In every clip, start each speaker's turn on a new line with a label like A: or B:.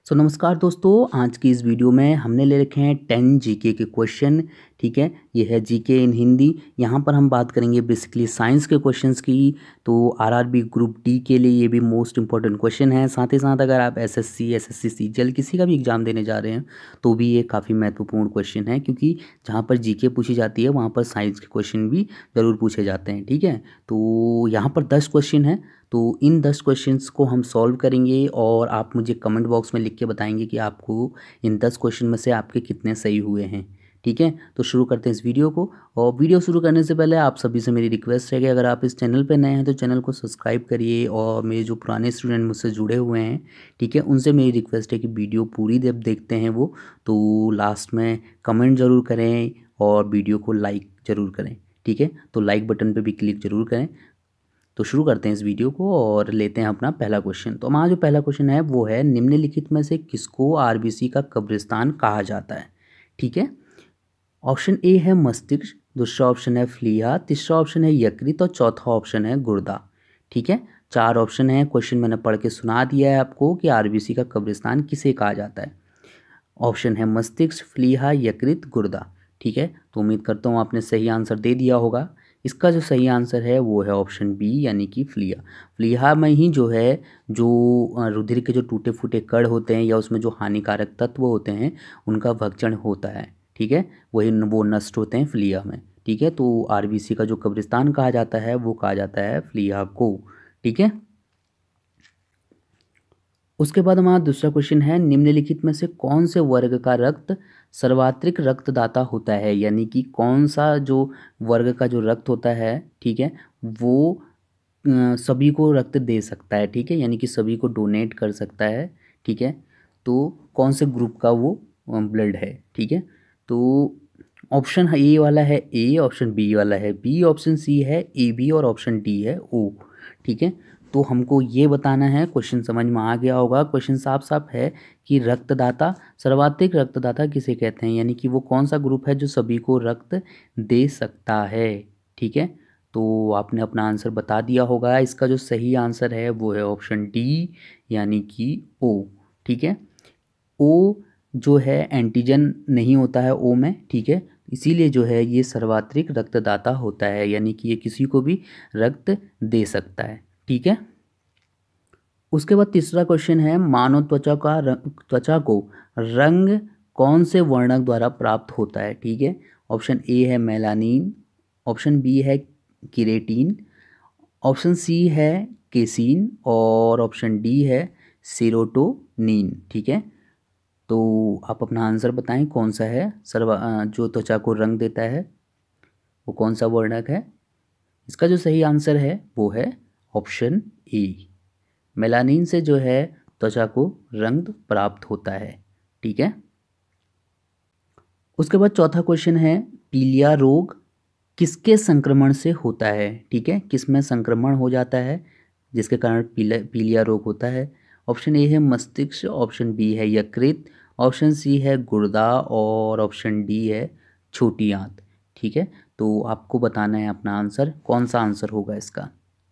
A: नमस्कार दोस्तों, आज की इस वीडियो में हमने ले रखे हैं 10 जीके के क्वेश्चन। ठीक है, ये है जीके इन हिंदी। यहाँ पर हम बात करेंगे बेसिकली साइंस के क्वेश्चंस की। तो आरआरबी ग्रुप डी के लिए ये भी मोस्ट इंपॉर्टेंट क्वेश्चन है। साथ ही साथ अगर आप एसएससी, एसएससी सीजीएल किसी का भी एग्जाम देने जा रहे हैं तो भी ये काफ़ी महत्वपूर्ण क्वेश्चन है, क्योंकि जहाँ पर जीके पूछी जाती है वहाँ पर साइंस के क्वेश्चन भी ज़रूर पूछे जाते हैं। ठीक है, तो यहाँ पर 10 क्वेश्चन हैं। तो इन 10 क्वेश्चंस को हम सॉल्व करेंगे और आप मुझे कमेंट बॉक्स में लिख के बताएंगे कि आपको इन 10 क्वेश्चन में से आपके कितने सही हुए हैं। ठीक है, तो शुरू करते हैं इस वीडियो को। और वीडियो शुरू करने से पहले आप सभी से मेरी रिक्वेस्ट है कि अगर आप इस चैनल पर नए हैं तो चैनल को सब्सक्राइब करिए, और मेरे जो पुराने स्टूडेंट मुझसे जुड़े हुए हैं, ठीक है, उनसे मेरी रिक्वेस्ट है कि वीडियो पूरी जब देखते हैं वो तो लास्ट में कमेंट ज़रूर करें और वीडियो को लाइक ज़रूर करें। ठीक है, तो लाइक बटन पर भी क्लिक ज़रूर करें। तो शुरू करते हैं इस वीडियो को और लेते हैं अपना पहला क्वेश्चन। तो हमारा जो पहला क्वेश्चन है वो है, निम्नलिखित में से किसको आरबीसी का कब्रिस्तान कहा जाता है। ठीक है, ऑप्शन ए है मस्तिष्क, दूसरा ऑप्शन है फ्लीहा, तीसरा ऑप्शन है यकृत और चौथा ऑप्शन है गुर्दा। ठीक है, 4 ऑप्शन है। क्वेश्चन मैंने पढ़ के सुना दिया है आपको कि आरबीसी का कब्रिस्तान किसे कहा जाता है। ऑप्शन है मस्तिष्क, फ्लीहा, यकृत, गुर्दा। ठीक है, तो उम्मीद करता हूँ आपने सही आंसर दे दिया होगा। इसका जो सही आंसर है वो है ऑप्शन बी, यानी कि फ्लीहा। फ्लीहा में ही जो है, जो रुधिर के जो टूटे फूटे कण होते हैं या उसमें जो हानिकारक तत्व होते हैं उनका भक्षण होता है। ठीक है, वही वो नष्ट होते हैं फ्लीहा में। ठीक है, तो आरबीसी का जो कब्रिस्तान कहा जाता है वो कहा जाता है फ्लीहा को। ठीक है, उसके बाद हमारा दूसरा क्वेश्चन है, निम्नलिखित में से कौन से वर्ग का रक्त सर्वात्रिक रक्तदाता होता है। यानी कि कौन सा जो वर्ग का जो रक्त होता है, ठीक है, वो सभी को रक्त दे सकता है। ठीक है, यानी कि सभी को डोनेट कर सकता है। ठीक है, तो कौन से ग्रुप का वो ब्लड है। ठीक है, तो ऑप्शन ए वाला है ए, ऑप्शन बी वाला है बी, ऑप्शन सी है ए बी और ऑप्शन डी है ओ। ठीक है, तो हमको ये बताना है, क्वेश्चन समझ में आ गया होगा। क्वेश्चन साफ साफ है कि रक्तदाता, सर्वाधिक रक्तदाता किसे कहते हैं, यानी कि वो कौन सा ग्रुप है जो सभी को रक्त दे सकता है। ठीक है, तो आपने अपना आंसर बता दिया होगा। इसका जो सही आंसर है वो है ऑप्शन डी, यानी कि ओ। ठीक है, ओ जो है एंटीजन नहीं होता है ओ में। ठीक है, इसीलिए जो है ये सर्वाधिक रक्तदाता होता है, यानी कि ये किसी को भी रक्त दे सकता है। ठीक है, उसके बाद तीसरा क्वेश्चन है, मानव त्वचा को रंग कौन से वर्णक द्वारा प्राप्त होता है। ठीक है, ऑप्शन ए है मेलानिन, ऑप्शन बी है केरेटिन, ऑप्शन सी है केसिन और ऑप्शन डी है सेरोटोनिन। ठीक है, तो आप अपना आंसर बताएं कौन सा है जो त्वचा को रंग देता है, वो कौन सा वर्णक है। इसका जो सही आंसर है वो है ऑप्शन ए, मेलानिन से जो है त्वचा को रंग प्राप्त होता है। ठीक है, उसके बाद चौथा क्वेश्चन है, पीलिया रोग किसके संक्रमण से होता है। ठीक है, किस में संक्रमण हो जाता है जिसके कारण पीलिया रोग होता है। ऑप्शन ए है मस्तिष्क, ऑप्शन बी है यकृत, ऑप्शन सी है गुर्दा और ऑप्शन डी है छोटी आंत। ठीक है, तो आपको बताना है अपना आंसर, कौन सा आंसर होगा इसका।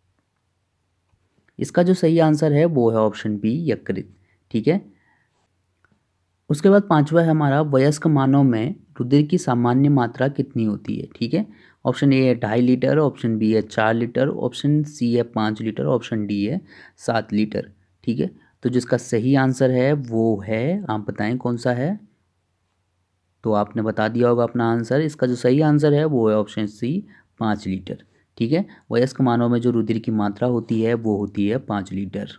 A: इसका जो सही आंसर है वो है ऑप्शन बी, यकृत। ठीक है, उसके बाद पांचवा है हमारा, वयस्क मानव में रुधिर की सामान्य मात्रा कितनी होती है। ठीक है, ऑप्शन ए है 2.5 लीटर, ऑप्शन बी है 4 लीटर, ऑप्शन सी है 5 लीटर, ऑप्शन डी है 7 लीटर। ठीक है, तो जिसका सही आंसर है वो है, आप बताएं कौन सा है। तो आपने बता दिया होगा अपना आंसर। इसका जो सही आंसर है वो है ऑप्शन सी, 5 लीटर। ठीक है, वयस्क मानव में जो रुधिर की मात्रा होती है वो होती है 5 लीटर।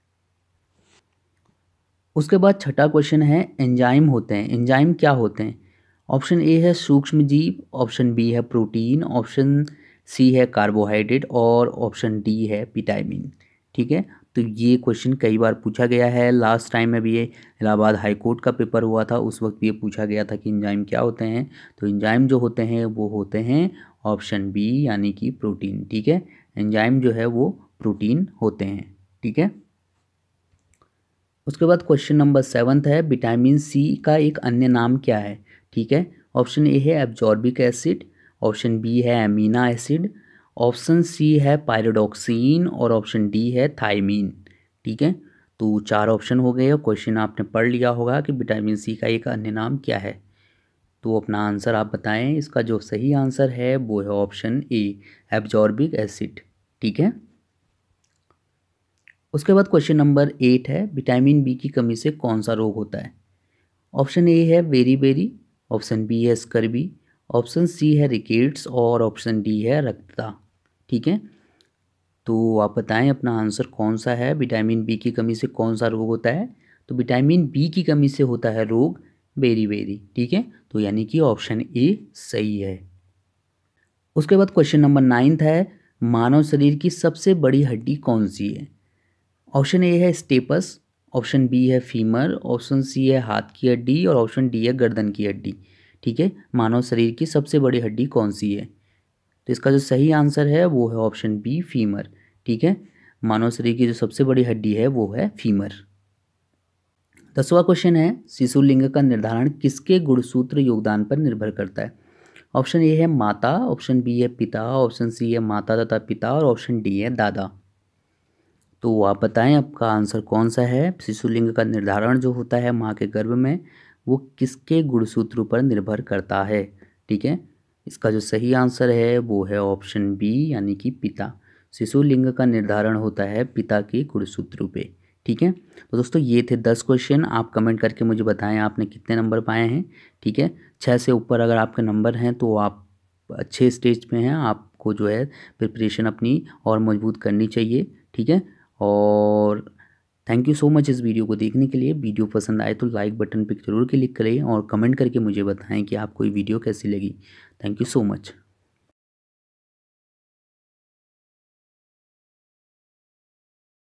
A: उसके बाद छठा क्वेश्चन है, एंजाइम होते हैं, एंजाइम क्या होते हैं। ऑप्शन ए है सूक्ष्म जीव, ऑप्शन बी है प्रोटीन, ऑप्शन सी है कार्बोहाइड्रेट और ऑप्शन डी है विटामिन। ठीक है, तो ये क्वेश्चन कई बार पूछा गया है। लास्ट टाइम में भी ये इलाहाबाद हाई कोर्ट का पेपर हुआ था, उस वक्त भी ये पूछा गया था कि एंजाइम क्या होते हैं। तो एंजाइम जो होते हैं वो होते हैं ऑप्शन बी, यानी कि प्रोटीन। ठीक है, एंजाइम जो है वो प्रोटीन होते हैं। ठीक है, उसके बाद क्वेश्चन नंबर 7 है, विटामिन सी का एक अन्य नाम क्या है। ठीक है, ऑप्शन ए है एब्जॉर्बिक एसिड, ऑप्शन बी है एमिनो एसिड, ऑप्शन सी है पायरोडॉक्सिन और ऑप्शन डी है थायमीन। ठीक है, तो 4 ऑप्शन हो गए और क्वेश्चन आपने पढ़ लिया होगा कि विटामिन सी का एक अन्य नाम क्या है। तो अपना आंसर आप बताएं। इसका जो सही आंसर है वो है ऑप्शन ए, एब्जॉर्बिक एसिड। ठीक है। उसके बाद क्वेश्चन नंबर 8 है, विटामिन बी की कमी से कौन सा रोग होता है। ऑप्शन ए है बेरी, ऑप्शन बी है स्कर्वी, ऑप्शन सी है रिकेट्स और ऑप्शन डी है रक्तता। ठीक है। तो आप बताएं अपना आंसर कौन सा है, विटामिन बी की कमी से कौन सा रोग होता है। तो विटामिन बी की कमी से होता है रोग बेरी। ठीक है। तो यानी कि ऑप्शन ए सही है। उसके बाद क्वेश्चन नंबर 9 है, मानव शरीर की सबसे बड़ी हड्डी कौन सी है। ऑप्शन ए है स्टेपस, ऑप्शन बी है फीमर, ऑप्शन सी है हाथ की हड्डी और ऑप्शन डी है गर्दन की हड्डी। ठीक है। मानव शरीर की सबसे बड़ी हड्डी कौन सी है। तो इसका जो सही आंसर है वो है ऑप्शन बी, फीमर। ठीक है। मानव शरीर की जो सबसे बड़ी हड्डी है वो है फीमर। 10वां क्वेश्चन है, शिशु लिंग का निर्धारण किसके गुणसूत्र योगदान पर निर्भर करता है। ऑप्शन ए है माता, ऑप्शन बी है पिता, ऑप्शन सी है माता तथा पिता और ऑप्शन डी है दादा। तो आप बताएं आपका आंसर कौन सा है। शिशु लिंग का निर्धारण जो होता है माँ के गर्भ में वो किसके गुणसूत्रों पर निर्भर करता है। ठीक है। इसका जो सही आंसर है वो है ऑप्शन बी, यानी कि पिता। शिशु लिंग का निर्धारण होता है पिता के गुणसूत्रों पे। ठीक है। तो दोस्तों ये थे 10 क्वेश्चन। आप कमेंट करके मुझे बताएं आपने कितने नंबर पाए हैं। ठीक है। 6 से ऊपर अगर आपके नंबर हैं तो आप अच्छे स्टेज पे हैं, आपको जो है प्रिपरेशन अपनी और मजबूत करनी चाहिए। ठीक है। और थैंक यू सो मच इस वीडियो को देखने के लिए। वीडियो पसंद आए तो लाइक बटन पर जरूर क्लिक करें और कमेंट करके मुझे बताएं कि आपको ये वीडियो कैसी लगी। Thank you so much.